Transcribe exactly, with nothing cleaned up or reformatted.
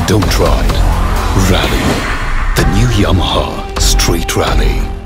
Don't try it. Rally. The new Yamaha Street Rally.